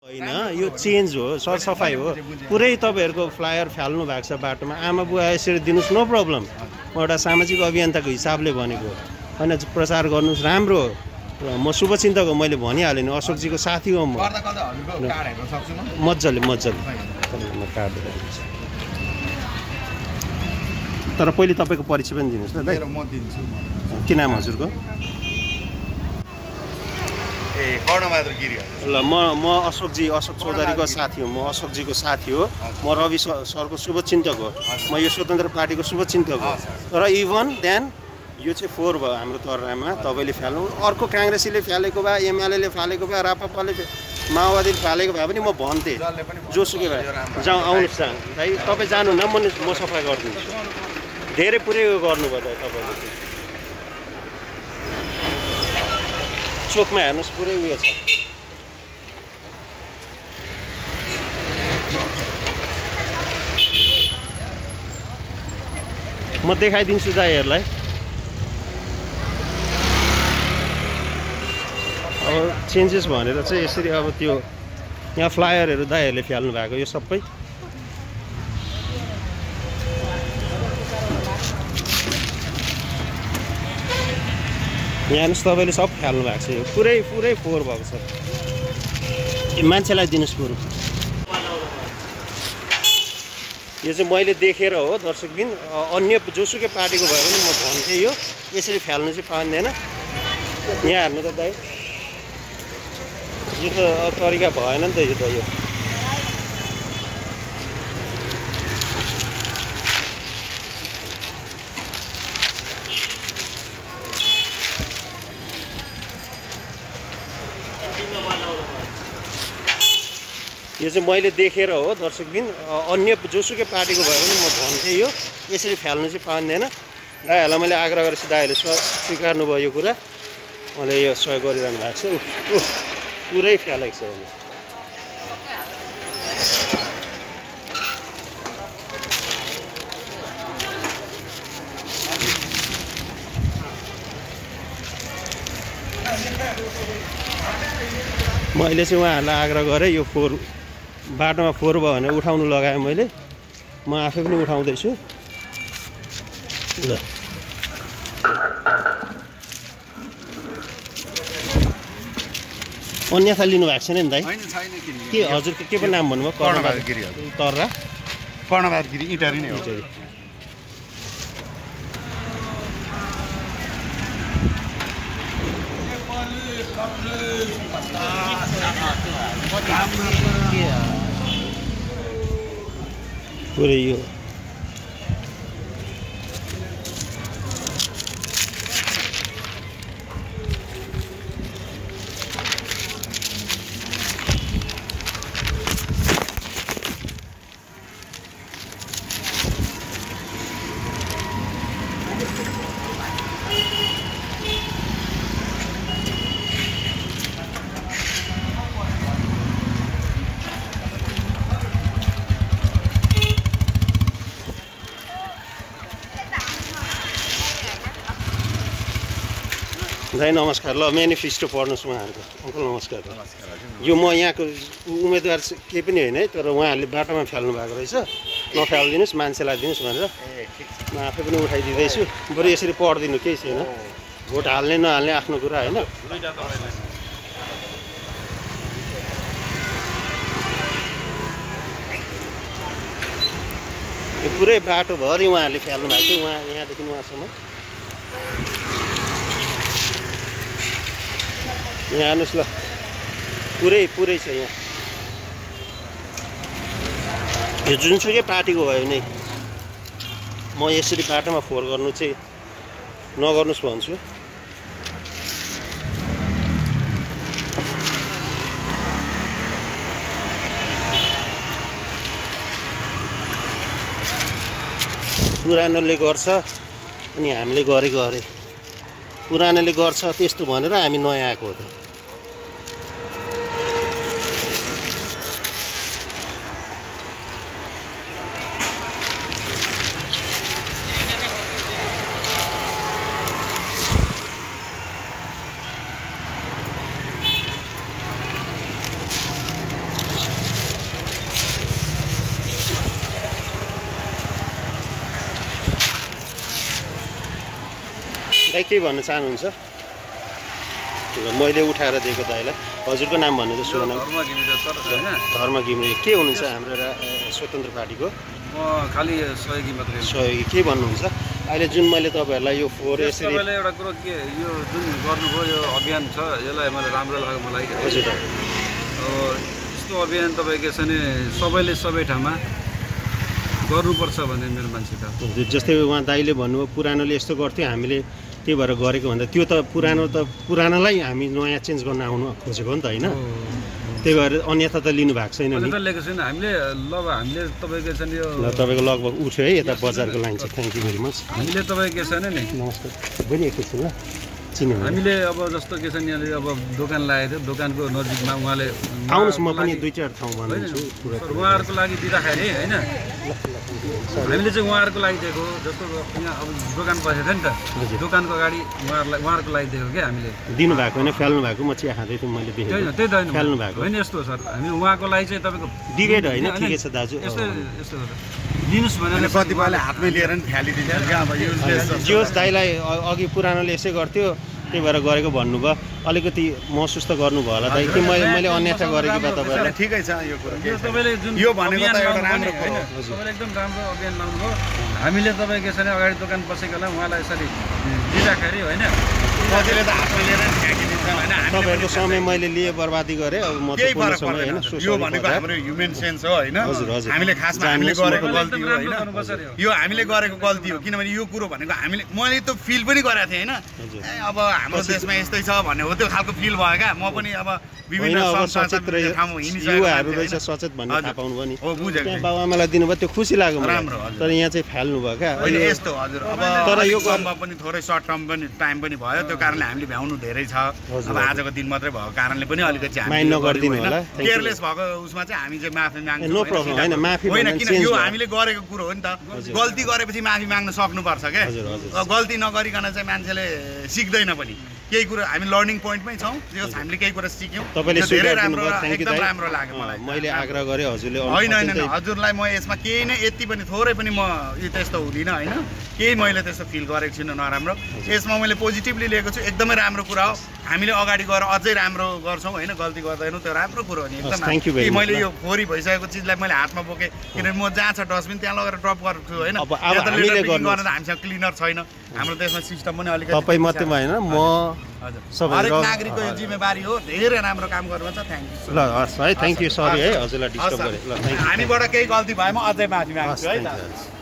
होइन यो चेन्ज हो सरसफाइ हो पुरै तपाईहरुको फ्लायर फाल्नु भएको छ बाटोमा आमा बुवा यसरी दिनुस् नो प्रब्लम म एउटा सामाजिक अभियन्ताको हिसाबले भनेको हैन प्रचार गर्नुस् राम्रो हो म शुभचिन्तक हो मैले भनिहाले नि अशोकजीको साथी हो म मज्जाले म कार्ड तर पहिले तपाईको परिचय पनि दिनुस् ल दाइ म दिन्छु के नाम हजुरको ल म अशोक चौधरीको साथी हो म अशोकजीको साथी हो म रवि सरको शुभचिन्तक हो म यो स्वतन्त्र पार्टीको शुभचिन्तक हो तर इभन देन यो चाहिँ 4 भयो हाम्रो तरहरमा तपाईले फाल्नु अर्को कांग्रेसीले फालेको भए एमएलएले फालेको भए रापापाले माओवादीले फालेको भए पनि म भन्थे जोसुकै भए जाऊ आउनुस् भाइ तपाई जानु न म सफा गर्दिन्छु धेरै पुरै गर्नुभयो तपाईले चोकमा हेर्नुस् पुरै उयो छ म देखाइदिन्छु दाइहरुलाई अब चेन्जेस भनेर चाहिँ यसरी अब त्यो यहाँ फ्लायरहरु दाइहरुले फ्याल्नु भएको यो सबै यहाँ हेर्नुस् तपाईले सब फ्याल्नु भएको छ यो पुरै फोहोर भएको छ मान्छेलाई दिनुस् पुरो यो चाहिँ मैले देखेर हो दर्शकबिन अन्य जोसुकै पार्टीको भयो भने म भन्थे यो यसरी फ्याल्नु चाहिँ पाउँदैन यहाँ हेर्नु त दाइ यो त तरिका भएन नि त यो त यो यो चाहिँ मैले देखेर हो दर्शकबिन अन्य जोसुकै पार्टीको भयो भने म भन्थे यो यसरी फ्याल्नु चाहिँ पाउँदैन दाइहरुलाई मैले आग्रह गरेपछि दाइहरुले स्वीकार्नु भयो यो कुरा मैले यो सहयोग गरिरहनु भएको छ पुरै फ्यालेको छ मैले चाहिँ उहाँहरूलाई आग्रह गरेँ यो बाटोमा फोहोर भयो भने उठाउनु लगाएँ मैले म आफै पनि उठाउँदैछु ल अन्यथा लिनु भएको छैन नि दाइ के हजुरको के पो नाम भन्नुभयो कर्णबहादुर इटहरी नै हो पुरै यो दाइ नमस्कार ल मेनिफेस्टो पढ्नुहोस् उहाँहरूको अङ्कल नमस्कार यो म यहाँको उम्मेदवार केही पनि होइन है तर उहाँहरूले बाटोमा फ्याल्नु भएको रहेछ नफ्यालिदिनुहोस् मान्छेलाई दिनुहोस् भनेर म आफै पनि उठाइदिँदैछु बरु यसरी पढ्दिनु केही छैन भोट हाल्ने नहाल्ने आफ्नो कुरा होइन यो पुरै बाटोभरि उहाँहरूले फ्याल्नु भएको थियो यहाँदेखि उहाँसम्म यहाँ हेर्नुहोस् ल पुरै छ यहाँ यो जुनसुकै पार्टीको भयो भने म यसरी बाटोमा फोहोर गर्नु चाहिँ नगर्नुहोस् भन्छु पुरानोले गर्छ अनि हामीले गरेको अरे पुरानोले गर्छ त्यस्तो भनेर हामी नयाँ आएको हो त दाइ के भन्न चाहनुहुन्छ? मैले उठाएर दिएको दाइलाई। हजुरको नाम भन्नु त सुन। धर्म घिमिरे। के हुनुहुन्छ हाम्रो स्वतन्त्र पार्टीको? म खालि सहयोगी मात्रै। सहयोगी। के भन्नुहुन्छ अहिले जुन मैले तपाईँहरूलाई यो फोहोर यसरी तपाईँले एउटा कुरो के यो जुन गर्नुभयो यो अभियान छ यसलाई मलाई राम्रो लाग्यो मलाई। हजुर यस्तो अभियान तपाईँको छ नि सबैले सबै ठाउँमा गर्नुपर्छ भन्ने मेरो मान्छेका। जस्तै उहाँ दाइले भन्नुभयो पुरानोले यस्तो गर्थ्यो हामीले त्यही भएर गरेको भन्दा त्यो त पुरानोलाई हामी नयाँ चेन्ज गर्न आउनु खोजेको हो नि त होइन। त्यही भएर अन्यथा त लिनु भएको छैन नि। लिएको छैन हामीले। ल हामीले तपाईँको छ नि यो तपाईँको लगभग उठ्यो है यता बजारको लाइन चाहिँ। Thank you very much. हामीले तपाईँको के छैन नि। नमस्कार बहिनी एकैछिन ल चिन्यो हामीले अब जस्तो के छ नि यहाँले अब दोकान लागेको थियो दोकानको नजिकमा उहाँले आउनुहोस् म पनि 2-4 ठाउँ भन्छु। उहाँहरूको लागि दिँदाखेरि होइन हामीले चाहिँ उहाँहरूको लागि दिएको जस्तो यहाँ अब दोकान बसेको थियो नि त दोकानको अगाडि उहाँहरूको लागि दिएको क्या हामीले। दिनुभएको होइन फ्याल्नु भएको। म चिया खाँदै थिएँ मैले देखेँ। त्यही त फ्याल्नु भएको होइन यस्तो सर हामी उहाँको लागि चाहिँ तपाईँको डिबेट होइन ठिकै छ दाजु। यस्तो यस्तो दिनुहोस् भनेर कतिपयले हातमै लिएर नि फ्यालिदिन्छ क्या अब जियोस् दाइलाई अघि पुरानोले यसै गर्थ्यो त्यही भएर गरेको भन्नुभयो। अलिकति महसुस त गर्नुभयो होला दाइ कि मैले अन्यथा गरेको भए तपाईँलाई। ठिकै छ यो कुरा। तपाईँले जुन यो भनेको त एउटा राम्रो होइन तपाईँले एकदम राम्रो अभियान लाउनुभयो। हामीले तपाईँको यसरी अगाडि दोकान बसेकोलाई उहाँलाई यसरी दिँदाखेरि होइन कतिले त हातमा लिएर नि फ्याँकिदिन्छ होइन। तपाईँहरूको समय मैले लिए बर्बादी गरेँ अब म केही फरक पर्दैन। यो भनेको हाम्रो ह्युमन सेन्स हो होइन। हामीले खासमा हामीले गरेको गल्ती हो होइन। यो हामीले गरेको गल्ती हो किनभने यो कुरो भनेको हामीले मैले त फिल पनि गरेको थिएँ होइन। अब हाम्रो देशमा यस्तै छ भन्ने हो त्यो खालको फिल भयो क्या। म पनि अब विभिन्न ठाउँमा युवाहरू रहेछ सचेत भन्ने थाहा पाउनु भयो नि। हो बुझेको। त्यहाँ बाबुआमालाई दिनुभयो त्यो खुसी लाग्यो राम्रो। तर यहाँ चाहिँ फाल्नु भयो क्या। होइन यस्तो हजुर अब तर यो गर्नमा पनि थोरै सर्ट टर्म पनि टाइम पनि भयो त्यो कारणले हामीले भ्याउनु धेरै छ। अब आजको दिन मात्रै भएको कारणले पनि अलिकति माइन्ड नगरिदिनु होला। केयरलेस भएको उसमा चाहिँ हामी चाहिँ माफी माग्छौँ। नो प्रब्लम होइन माफी होइन किन यो हामीले गरेको कुरो हो नि त। गल्ती गरेपछि माफी माग्न सक्नुपर्छ क्या। गल्ती नगरिकन चाहिँ मान्छेले सिक्दैन पनि केही कुरा। हामी लर्निङ पोइन्टमै छौँ। हामीले केही कुरा सिक्यौँ। तपाईँले धेरै राम्रो एकदम राम्रो लाग्यो मलाई। मैले आग्रह गरेँ हजुरले। होइन होइन हजुरलाई म यसमा केही नै यति पनि थोरै पनि म यो त्यस्तो हुँदिनँ होइन। केही मैले त्यस्तो फिल गरेको छुइनँ नराम्रो। यसमा मैले पोजिटिभली लिएको छु। एकदमै राम्रो कुरा हो। हामीले अगाडि गएर अझै राम्रो गर्छौँ होइन। गल्ती गर्दैनौँ त्यो राम्रो कुरो हो नि एकदम। मैले यो फोहोरी भइसकेको चिजलाई मैले हातमा बोकेँ किनभने म जहाँ छ डस्टबिन त्यहाँ लगेर ड्रप गर्छु होइन। हामीसँग क्लिनर छैन। हाम्रो देशमा सिस्टम पनि अलिकति तपाईँ मात्रै भएन म हरेक नागरिकको यो जिम्मेवारी हो। धेरै राम्रो काम गर्नुहुन्छ। थ्याङ्क यू ल हस् है। थ्याङ्क यू सरी है हजुरलाई डिस्टर्ब गरेँ। ल हामीबाट केही गल्ती भएमा अझै माफी माग्छु है त।